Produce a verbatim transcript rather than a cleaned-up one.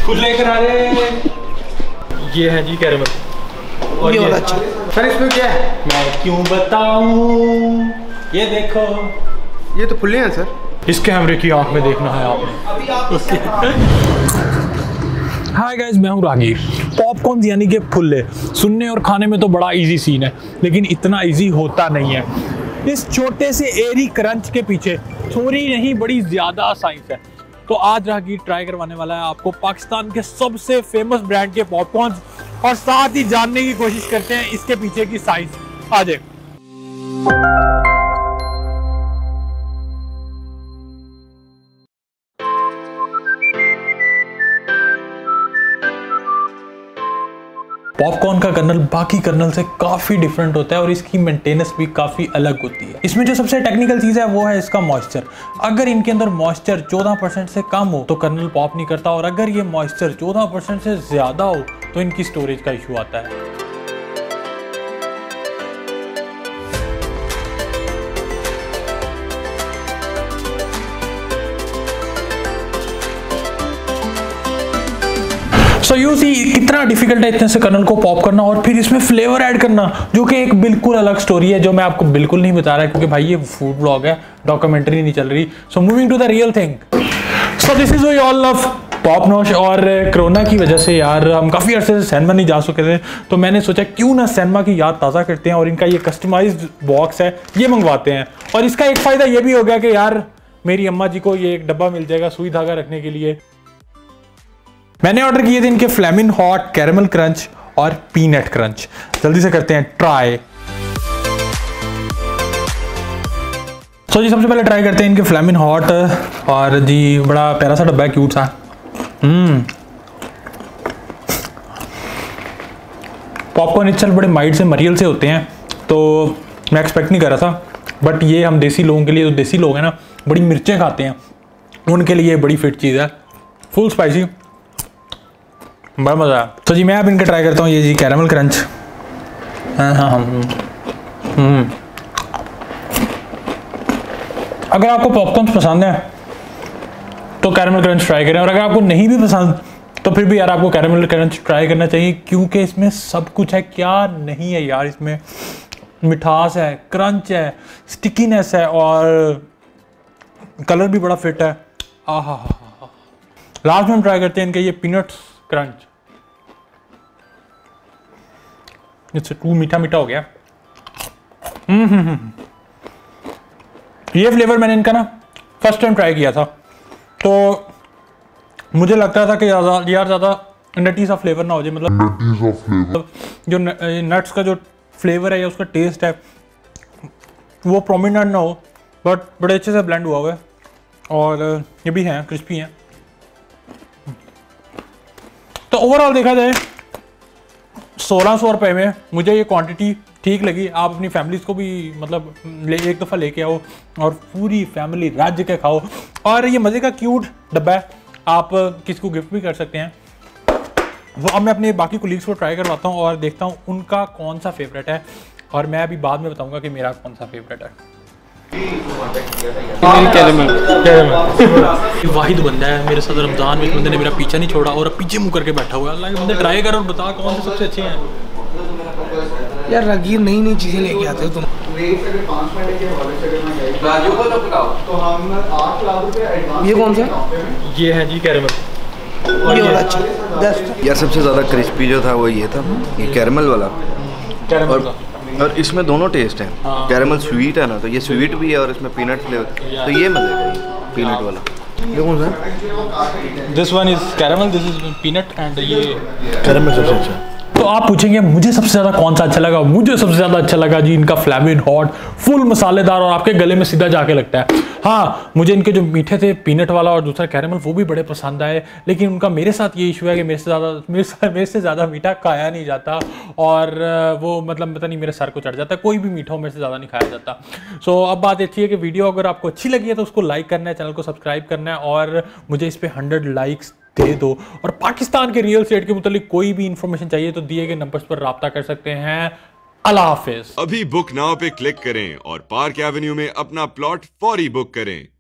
खुले करारे ये है जी कैरेमल। और ये वाला अच्छा सर, इसमें क्या है मैं क्यों बताऊं, ये देखो ये तो फुल्ले हैं सर। इस कैमरे की आंख में देखना है आपने। हाय गाइस, मैं हूं रागीर। पॉपकॉर्न यानी कि फुल्ले सुनने और खाने में तो बड़ा इजी सीन है, लेकिन इतना इजी होता नहीं है। इस छोटे से एरी क्रंच के पीछे थोड़ी नहीं बड़ी ज्यादा साइंस है। तो आज रागीर ट्राई करवाने वाला है आपको पाकिस्तान के सबसे फेमस ब्रांड के पॉपकॉर्न, और साथ ही जानने की कोशिश करते हैं इसके पीछे की साइंस। आ जाए। पॉपकॉर्न का कर्नल बाकी कर्नल से काफी डिफरेंट होता है और इसकी मेंटेनेंस भी काफी अलग होती है। इसमें जो सबसे टेक्निकल चीज है वो है इसका मॉइस्चर। अगर इनके अंदर मॉइस्चर चौदह परसेंट से कम हो तो कर्नल पॉप नहीं करता, और अगर ये मॉइस्चर चौदह परसेंट से ज्यादा हो तो इनकी स्टोरेज का इशू आता है। सो यू सी कितना डिफिकल्ट है इतने से कर्नल को पॉप करना और फिर इसमें फ्लेवर ऐड करना, जो कि एक बिल्कुल अलग स्टोरी है जो मैं आपको बिल्कुल नहीं बता रहा क्योंकि भाई ये फूड ब्लॉग है, डॉक्यूमेंट्री नहीं चल रही। So moving to the real thing. So this is why all love pop nosh. और कोरोना की वजह से यार हम काफ़ी अर्से से सिनेमा नहीं जा सके थे, तो मैंने सोचा क्यों ना सिनेमा की याद ताज़ा करते हैं और इनका ये कस्टमाइज्ड बॉक्स है ये मंगवाते हैं। और इसका एक फ़ायदा ये भी हो गया कि यार मेरी अम्मा जी को ये एक डब्बा मिल जाएगा सुई धागा रखने के लिए। मैंने ऑर्डर किए थे इनके फ्लेमिंग हॉट कैरेमल क्रंच और पीनट क्रंच। जल्दी से करते हैं ट्राई। सो जी सबसे पहले ट्राई करते हैं इनके फ्लेमिंग हॉट। और जी बड़ा प्यारा सा डब्बा है, क्यूट सा। हम्म पॉपकॉर्न इचल बड़े माइल्ड से मरियल से होते हैं, तो मैं एक्सपेक्ट नहीं कर रहा था, बट ये हम देसी लोगों के लिए, जो देसी लोग हैं ना बड़ी मिर्चें खाते हैं, उनके लिए बड़ी फिट चीज़ है। फुल स्पाइसी, बड़ा मज़ा है। तो जी मैं अब इनका ट्राई करता हूँ ये जी कैरेमल क्रंच। हाँ हाँ हाँ हम्म अगर आपको पॉपकॉर्न पसंद है तो कैरेमल क्रंच ट्राई करें, और अगर आपको नहीं भी पसंद तो फिर भी यार आपको कैरेमल क्रंच ट्राई करना चाहिए, क्योंकि इसमें सब कुछ है। क्या नहीं है यार, इसमें मिठास है, क्रंच है, स्टिकीनेस है और कलर भी बड़ा फिट है। आ हा हा। लास्ट में हम ट्राई करते हैं इनके ये पीनट्स क्रंच। इससे टू मीठा मीठा हो गया। हम्म हम्म ये फ्लेवर मैंने इनका ना फर्स्ट टाइम ट्राई किया था, तो मुझे लगता था कि ज़्यादा यार ज़्यादा नटी सा फ्लेवर ना हो जाए, मतलब जो नट्स का जो फ्लेवर है या उसका टेस्ट है वो प्रोमिनेंट ना हो, बट बड़े अच्छे से ब्लेंड हुआ हुआ है और ये भी हैं क्रिस्पी हैं। तो ओवरऑल देखा जाए सोलह सौ रुपये में मुझे ये क्वांटिटी ठीक लगी। आप अपनी फैमिलीज को भी मतलब ले एक दफ़ा लेके आओ और पूरी फैमिली राज्य के खाओ। और ये मज़े का क्यूट डब्बा है, आप किसी को गिफ्ट भी कर सकते हैं। वो अब मैं अपने बाकी कोलीग्स को ट्राई करवाता हूँ और देखता हूँ उनका कौन सा फेवरेट है, और मैं अभी बाद में बताऊँगा कि मेरा कौन सा फेवरेट है। वाहिद बंदा है मेरे साथ रमजान में, इस बंदे ने मेरा पीछा नहीं छोड़ा और पीछे मुंह करके बैठा हुआ है। अल्लाह के बंदे ट्राई कर और बता कौन से सबसे अच्छे हैं। यार रागीर नई नई चीजें लेके आते हो तुम। ये कौन सा? ये है जी कैरेमल। ये वाला अच्छा यार सबसे ज़्यादा क्रिस्पी जो था वो ये था, ये कैरेमल वाला। कैरेमल और, और इसमें दोनों टेस्ट हैं। हाँ। कैरेमल स्वीट है ना, तो ये स्वीट भी है और इसमें पीनट फ्लेवर, तो ये मज़े का पीनट वाला। ये कौन सा? This one is caramel, this is peanut and ये कैरेमल सबसे अच्छा। तो आप पूछेंगे मुझे सबसे ज़्यादा कौन सा अच्छा लगा। मुझे सबसे ज़्यादा अच्छा लगा जी इनका फ्लेमिंग हॉट, फुल मसालेदार और आपके गले में सीधा जाके लगता है। हाँ मुझे इनके जो मीठे थे पीनट वाला और दूसरा कैरेमल वो भी बड़े पसंद आए, लेकिन उनका मेरे साथ ये इशू है कि मेरे से ज़्यादा मेरे से मेरे से ज़्यादा मीठा खाया नहीं जाता, और वो मतलब पता नहीं मेरे सर को चढ़ जाता है। कोई भी मीठा मेरे से ज़्यादा नहीं खाया जाता। सो अब बात अच्छी है कि वीडियो अगर आपको अच्छी लगी है तो उसको लाइक करना है, चैनल को सब्सक्राइब करना है, और मुझे इस पर हंड्रेड लाइक्स दे दो। और पाकिस्तान के रियल एस्टेट के मुतालिक कोई भी इंफॉर्मेशन चाहिए तो दिए गए नंबर्स पर राब्ता कर सकते हैं। अल्लाह हाफिज। अभी बुक नाउ पे क्लिक करें और पार्क एवेन्यू में अपना प्लॉट फौरी बुक करें।